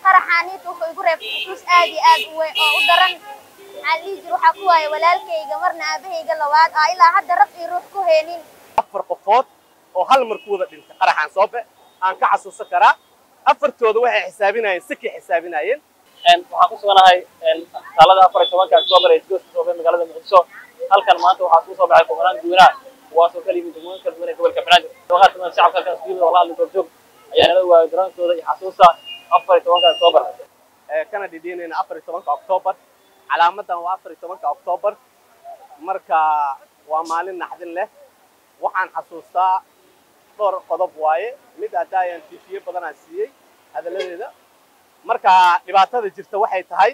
qaraxaaniid wuxuu igu reebtay xusuus aad iyo aad u weyn oo u daran maxaa dhihi jir waxaa ku waaya walaalkayga marna aabahayga labaad ilaa hadda rab iyo ruux ku heenin 4 qofood oo hal mar ku wada dhintay qaraxaan soobe aan ka xasuusan karaa afartooda waxay xisaabinayeen sikii xisaabinayeen waxaan ku suganahay taalada 14 Oktoobar ee isgoyska soobe magaalada Muqdisho halkan maanta waxaa ku soo baxay kumanaan dadweynaha kuwaasoo ka yimid degmooyin kala duwan ee gobolka Banaadir waxaana shacabka halkan isku yimid oo la hadlay goobjoog ayaa nala waayay dareenkooda iyo xasuusta 14 Oktoobar kana dhidhiinayna 14 Oktoobar calaamadan waa 14 Oktoobar marka waa maalin naxdin leh waxaan xasuustaa dhowr qodob waaye mid aadayaan tiifiye badan aan siiyay hadaladeeda marka dhibaatada jirta waxay tahay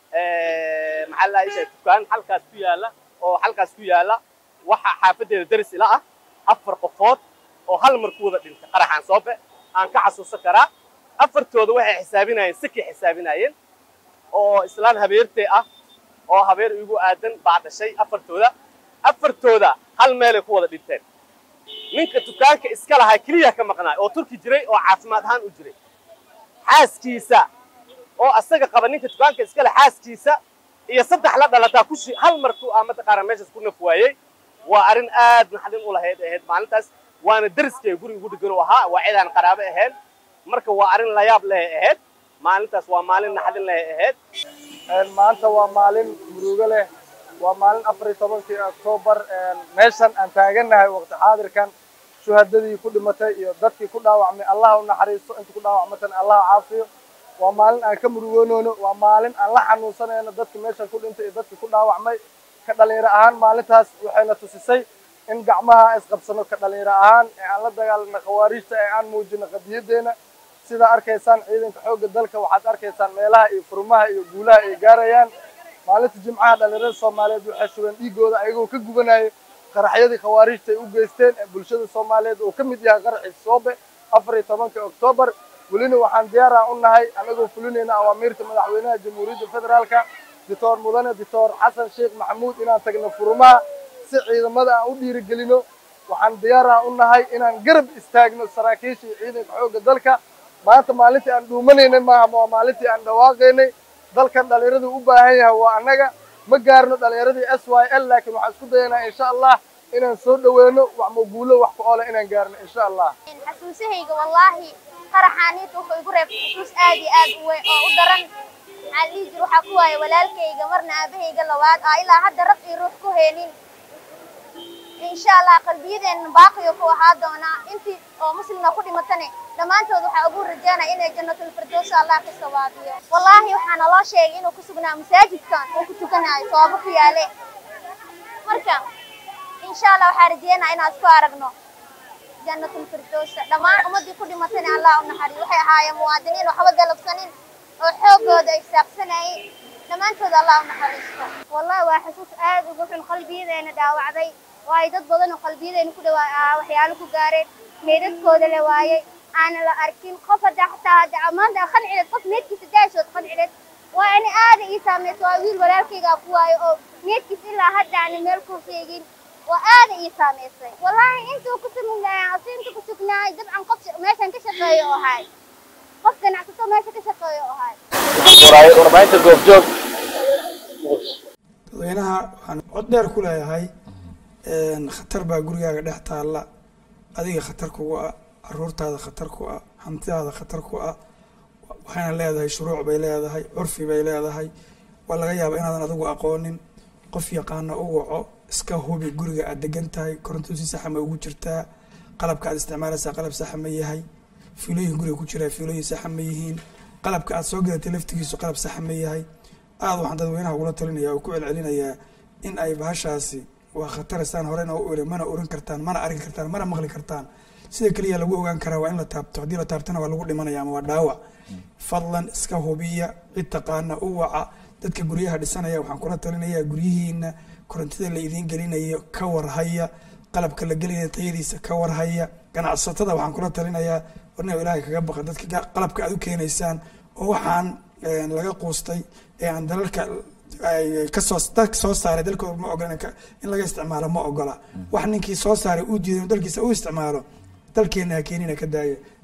maxaa la yiraahdaa dukaan halkaas ku yaala waxa xaafadeeda daris ila ah 4 qofood oo hal mar ku wada dhintay qaraxaan soobe aan ka xasuusan karaa afartooda waxay xisaabinayeen sikii xisaabinayeen oo islaan habeertay ah oo habeer igu aadan baadashay afartooda hal meel ay ku wada dhinteen ninka dukaanka iska lahaa kaliya ka maqnaa oo turki jiray oo caafimaad ahaan u jiray xaaskiisa oo asaga qaba ninka dukaanka iska leh xaaskiisa iyo saddex la dhalataa ku hal mar ku aamada qaran meeshaas ku naf waayay waa arin aad naxdin u lahayd maalintaas waana dariskay guriga ugu dhigan oo ahaa waa cidaan qaraabo ahayn marka waa arin la yaab leh maalintaas waa maalin naxdin leh maanta waa maalin murugo leh waa maalin 14 Oktoobar meeshan aan taaganahay waqti xaadirkan shuhadadii ku dhimatay iyo dadkii ku dhaawacmay Allah u naxariisto inta ku dhaawacmatan Allah caafiyo waa maalin aan ka murugoonoono waa maalin aan la xanuunsanayno dadkii meeshan ku dhintay iyo dadkii ku dhaawacmay ka dhalinyaro ahaan maalintaas waxayna tusisay in gacmaha isqabsano ka dhalinyaro ahaan aan la dagaalano khawaarijta aan muujino qadiyadeena sida arkaysaan ciidanka xoogga dalka waxaad arkaysaan meelaha iyo furmaha iyo guulaha ay gaarayaan maalinta jimcaha dhalinyarada Soomaaliyeed waxay shubeen dhiigooda ayagoo ka gubanayay qaraxyadii khawaarijta ay u geysteen bulshada Soomaaliyeed oo ka mid yahay qaraxii soobe 14 Oktoobar welina waxaan diyaar u nahay anagoo fulinayna awaamirta madaxweynaha Jamhuuriyadda Federaalka Dr. Mudane Dr. Xasan Sheekh Maxamuud inaan tagno furmaha si ciidamada aan u dhiirigelino waxaan diyaar u nahay inaan garab istaagno saraakiisha ciidanka xoogga dalka maanta maalintii aan dhuumanaynay maaha maalintii aan dhawaaqaynay dalkan dhalinyaradu u baahan yahay waa anaga ma gaarno dhalinyaradii SYL laakiin waxaan isku dayaynaa insha Allah inaan soo dhaweeno wax maguulo wax ku oole inaan gaarno insha Allah xasuusahayga wallahi qaraxaaniid wuxuu igu reebtay xusuus aad iyo aad u weyn oo u daran maxaa dhihi jir waxaa ku waaya walaalkayga marna aabahayga labaad ilaa hadda rab iyo ruux ku heenin insha Allah qalbiyadeena baaqiyo ku ahaa doona intii oo muslimna ku dhimatane dhamaantood waxa ugu rajaynaa inay jannatul firdaws Allah ka sawaabiyo wallahi waxaan loo sheegay inuu ku sugnaa masaajidkan oo ku tukanayo sabab ku yaale marka insha Allah waxaan rajaynaa inaan isku aragno jannatul firdaws dhamaan ummadii ku dhimatane Allah u naxariiso waxay ahaayeen muwaadiniin waxba galabsanin oo xoogooda ay saaqsanayeen dhamaantood Allah u naxariisto wallahi waa xasuus aad ugu xun qalbiyadeena dhaawacday waay dad badan oo qalbiyadeena ku dhawaa waxyaalo ku gaareen meedadkooda la waayay aan la arkin qof xataa amaanta khancilad qof meedkiisa daashood khancilad waa in aad ii saameeyay waa wiil walaalkayga ku waayo oo meedkiisa ilaa hadda aan meel ku sheegin waa aad ii saameeyay wallahi intuu ku sugnaa asinta ku sugnaa dabcan qof meeshan ka shaqeeyo oo hay qof ganacsato meesha ka shaqeeyo oo hay warbaahinta goobjoog dadweynaha waxaan cod dheer ku leeyahay khatar baa gurigaaga dhex taalla adiga khatar kugu ah caruurtaada khatar ku ah hantidaada khatar ku ah waxayna leedahay shuruuc bay leedahay curfi bay leedahay waa laga yaabaa inaadan adigu aqoonin qof yaqaana u waco iska hubi guriga aad degan tahay koronto si sax ma ugu jirtaa qalabka aad isticmaalaysaa qalab sax ma yahay fiilooyin guriga ku jira fiilooyin sax ma yihiin qalabka aad soo gadatay laftigiisu qalab sax ma yahay aad waxaan dadweynaha ugula talinayaa oo ku celcelinayaa in ay bahashaasi waa khatar isaan horena u orin mana oran kartaan mana arki kartaan mana maqli kartaan sida kaliya lagu ogaan karaa waa in la taabto haddii la taabtana waa lagu dhimanaya ama waa dhaawac fadlan iska hubiya cid taqaana u waca dadka guryaha dhisanaya waxaan kula talinayaa guryihiina korontida la idiin gelinayo ka warhaya qalabka la gelinayo tayadiisa ka warhaya ganacsatada waxaan kula talinayaa warna ilaahay kaga baqa dadka qalabka aad u keenaysaan oo waxaan laga quustay ee aan dalalka kasoo saaray dalkooda ma ogola in laga isticmaalo ma ogola wax ninkii soo saaray uu diiday dalkiisa uu isticmaalo dalkeena keenina ka daaya